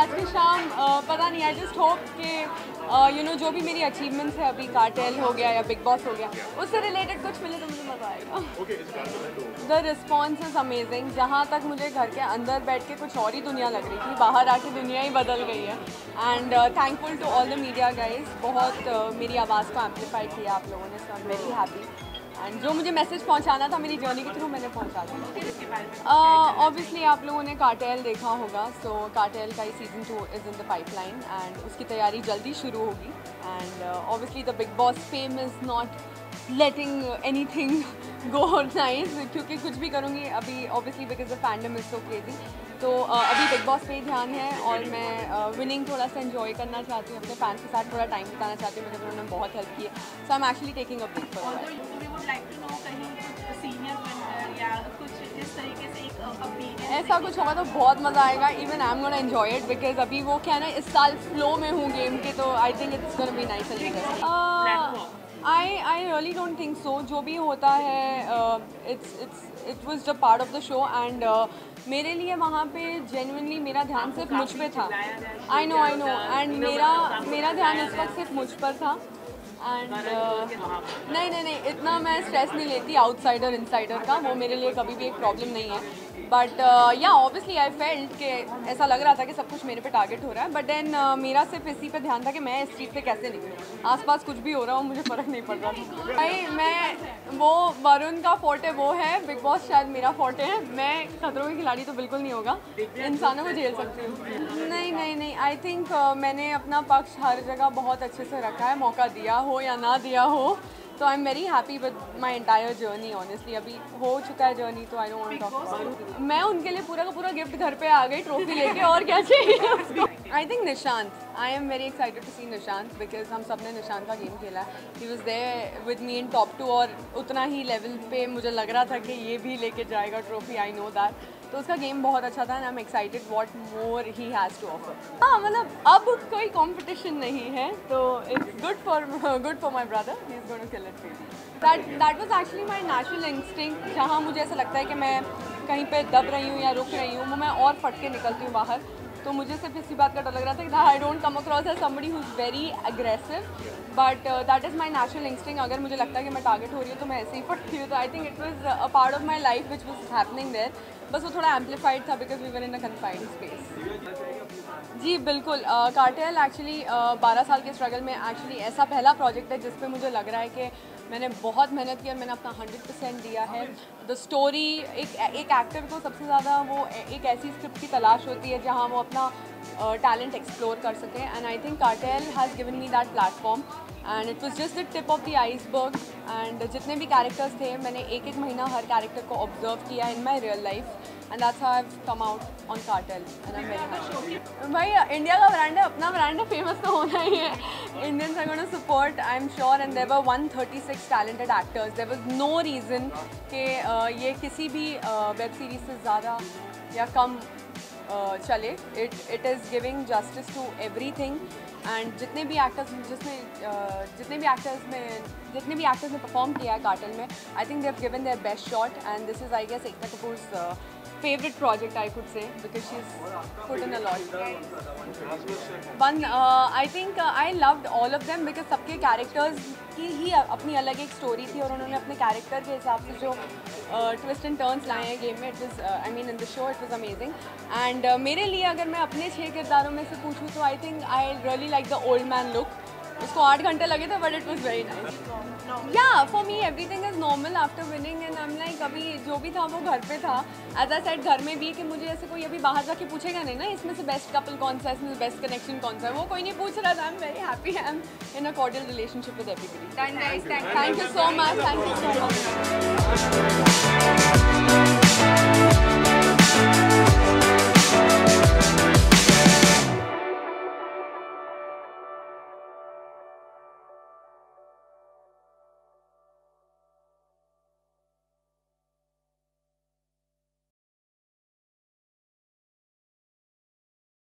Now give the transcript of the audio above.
आज की शाम पता नहीं, आई जस्ट होप कि यू नो जो भी मेरी अचीवमेंट्स है अभी, कार्टेल हो गया या बिग बॉस हो गया, उससे रिलेटेड कुछ मिले तो मुझे मज़ा आएगा। The response is amazing. जहाँ तक मुझे घर के अंदर बैठ के कुछ और ही दुनिया लग रही थी, बाहर आके दुनिया ही बदल गई है। And thankful to all the media guys, बहुत मेरी आवाज़ को एम्पलीफाई किया आप लोगों ने, so I am very happy. And जो मुझे मैसेज पहुंचाना था मेरी जर्नी के थ्रू, मैंने पहुंचा दिया। ऑब्वियसली आप लोगों ने कार्टेल देखा होगा, सो कार्टेल का ही season 2 is in the pipeline and उसकी तैयारी जल्दी शुरू होगी। And obviously the Bigg Boss fame is not letting anything go nice, क्योंकि कुछ भी करूँगी अभी obviously because the fandom is so crazy. तो अभी बिग बॉस पे ही ध्यान है और मैं विनिंग थोड़ा सा एंजॉय करना चाहती हूँ, अपने फैंस के साथ थोड़ा टाइम बिताना चाहती हूँ, मुझे उन्होंने बहुत हेल्प की है। So I am actually taking a break for ऐसा कुछ होगा तो बहुत मज़ा आएगा। Even I am gonna enjoy it because अभी वो क्या है ना, इस साल फ्लो में हूँ गेम के, तो I think it's gonna be nice and interesting. I really don't think so. जो भी होता है it was the part of the show and मेरे लिए वहाँ पे जेन्युइनली मेरा ध्यान सिर्फ मुझ पे था। आई नो एंड मेरा ध्यान उस वक्त सिर्फ मुझ पर था। एंड नहीं, इतना मैं स्ट्रेस नहीं लेती आउटसाइडर इनसाइडर का, वो मेरे लिए कभी भी एक प्रॉब्लम नहीं है। बट या ऑब्वियसली आई फेल्ट कि ऐसा लग रहा था कि सब कुछ मेरे पे टारगेट हो रहा है, बट देन मेरा सिर्फ इसी पे ध्यान था कि मैं इस चीज़ से कैसे निकलूँ। आसपास कुछ भी हो रहा हो मुझे फ़र्क नहीं पड़ रहा था। भाई मैं वो वरुण का फोर्टे वो है, बिग बॉस शायद मेरा फोर्टे है। मैं खतरों के खिलाड़ी तो बिल्कुल नहीं होगा, इंसानों को झेल सकती हूँ। नहीं, आई थिंक मैंने अपना पक्ष हर जगह बहुत अच्छे से रखा है, मौका दिया हो या ना दिया हो। तो I am very happy with my entire journey. Honestly अभी हो चुका है जर्नी, तो I don't want to talk about. मैं उनके लिए पूरा का पूरा गिफ्ट घर पे आ गई, ट्रॉफी लेके, और क्या चाहिए उसको। I think Nishant, I am very excited to see Nishant because हम सब ने निशांत का गेम खेला है। He was there with me in top 2 और उतना ही लेवल पे मुझे लग रहा था कि ये भी लेके जाएगा ट्रॉफी, आई नो दैट। तो उसका गेम बहुत अच्छा था and I am excited what more he has to offer. हाँ, मतलब अब कोई कंपटीशन नहीं है, तो it's good for my brother, he is going to kill it. That was actually my natural instinct. जहाँ मुझे ऐसा लगता है कि मैं कहीं पे दब रही हूँ या रुक रही हूँ, वो मैं और फट के निकलती हूँ बाहर। तो मुझे सिर्फ इसी बात का डर लग रहा था कि I don't come across as somebody who is very aggressive, but that is my natural instinct. अगर मुझे लगता है कि मैं टारगेट हो रही हूँ तो मैं ऐसे ही फटती हूँ। तो I think it was a part of my life which was happening there, बस वो थोड़ा एम्पलीफाइड था because we were in a confined space. जी बिल्कुल, कार्टेल एक्चुअली 12 साल के स्ट्रगल में एक्चुअली ऐसा पहला प्रोजेक्ट है जिस पे मुझे लग रहा है कि मैंने बहुत मेहनत की और मैंने अपना 100% दिया है। द स्टोरी, एक एक्टर को सबसे ज़्यादा वो एक ऐसी स्क्रिप्ट की तलाश होती है जहाँ वो अपना टैलेंट एक्सप्लोर कर सके, and I think Cartel has given me that platform and it was just the tip of the iceberg. And जितने भी कैरेक्टर्स थे, मैंने एक महीना हर कैरेक्टर को ऑब्जर्व किया in my real life and that's how I have come out on Cartel and I am very happy. भाई India का ब्रांड है, अपना ब्रांड है, फेमस तो होना ही है। Indians are gonna support, I am sure, and there were 136 talented actors. There was no reason कि ये किसी भी वेब सीरीज से ज़्यादा या कम चले। It is giving justice to everything and जितने भी एक्टर्स ने परफॉर्म किया है कार्टेल में, I think they have given their best shot and this is I guess Ekta Kapoor's favorite project I could say because she's put in a lot. I think I loved all of them because सबके characters की ही अपनी अलग एक story थी और उन्होंने अपने character के हिसाब से जो ट्विस्ट एंड टर्न्स लाए हैं गेम में, it was I mean in the show it was amazing. And मेरे लिए अगर मैं अपने 6 किरदारों में से पूछूँ तो I think I really like the old man look. उसको 8 घंटे लगे थे but it was very nice. Yeah for me everything is normal after winning and I am like अभी जो भी था वो घर पे था। एज आई सेड घर में भी कि मुझे ऐसे कोई अभी बाहर जाके पूछेगा नहीं ना इसमें से बेस्ट कपल कौन सा है, इसमें से बेस्ट कनेक्शन कौन सा है, वो कोई नहीं पूछ रहा था। I am very happy, I am in a cordial relationship with everybody. Thank you so much, thank you so much.